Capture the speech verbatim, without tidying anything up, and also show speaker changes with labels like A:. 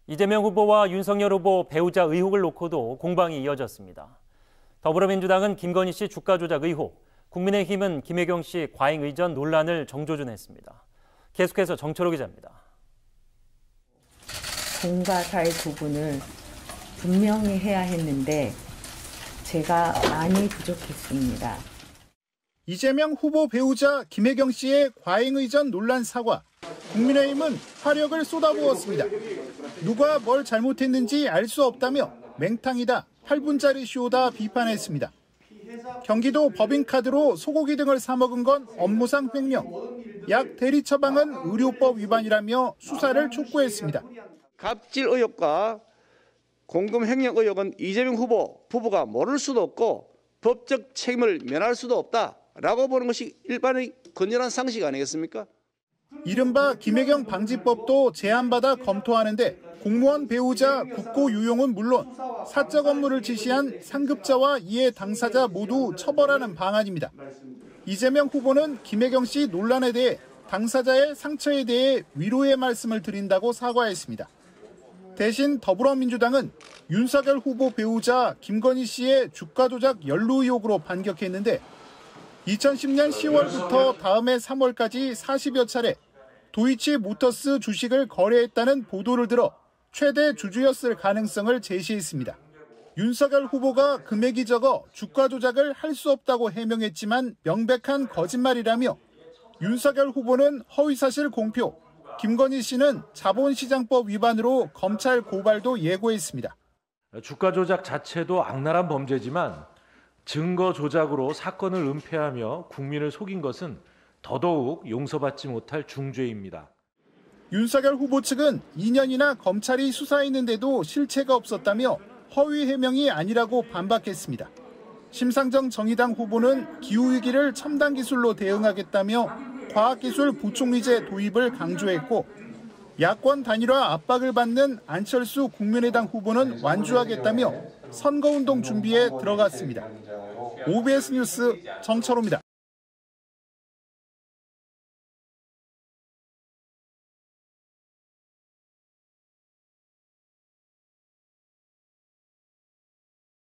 A: 이재명 후보와 윤석열 후보 배우자 의혹을 놓고도 공방이 이어졌습니다. 더불어민주당은 김건희 씨 주가 조작 의혹, 국민의힘은 김혜경 씨 과잉 의전 논란을 정조준했습니다. 계속해서 정철호 기자입니다.
B: 공과 사의 구분을 분명히 해야 했는데 제가 많이 부족했습니다.
C: 이재명 후보 배우자 김혜경 씨의 과잉 의전 논란 사과. 국민의힘은 화력을 쏟아부었습니다. 누가 뭘 잘못했는지 알 수 없다며 맹탕이다, 팔 분짜리 쇼다 비판했습니다. 경기도 법인카드로 소고기 등을 사 먹은 건 업무상 횡령, 약 대리 처방은 의료법 위반이라며 수사를 촉구했습니다.
D: 갑질 의혹과 공금 횡령 의혹은 이재명 후보 부부가 모를 수도 없고 법적 책임을 면할 수도 없다라고 보는 것이 일반의 건전한 상식 아니겠습니까?
C: 이른바 김혜경 방지법도 제안받아 검토하는데 공무원 배우자 국고 유용은 물론 사적 업무를 지시한 상급자와 이해 당사자 모두 처벌하는 방안입니다. 이재명 후보는 김혜경 씨 논란에 대해 당사자의 상처에 대해 위로의 말씀을 드린다고 사과했습니다. 대신 더불어민주당은 윤석열 후보 배우자 김건희 씨의 주가 조작 연루 의혹으로 반격했는데 이천십 년 시월부터 다음해 삼월까지 사십여 차례 도이치 모터스 주식을 거래했다는 보도를 들어 최대 주주였을 가능성을 제시했습니다. 윤석열 후보가 금액이 적어 주가 조작을 할 수 없다고 해명했지만 명백한 거짓말이라며 윤석열 후보는 허위사실 공표, 김건희 씨는 자본시장법 위반으로 검찰 고발도 예고했습니다.
E: 주가 조작 자체도 악랄한 범죄지만 증거 조작으로 사건을 은폐하며 국민을 속인 것은 더더욱 용서받지 못할 중죄입니다.
C: 윤석열 후보 측은 이 년이나 검찰이 수사했는데도 실체가 없었다며 허위 해명이 아니라고 반박했습니다. 심상정 정의당 후보는 기후위기를 첨단 기술로 대응하겠다며 과학기술 보충미제 도입을 강조했고 야권 단일화 압박을 받는 안철수 국민의당 후보는 완주하겠다며 선거운동 준비에 들어갔습니다. 오비에스 뉴스 정철호입니다.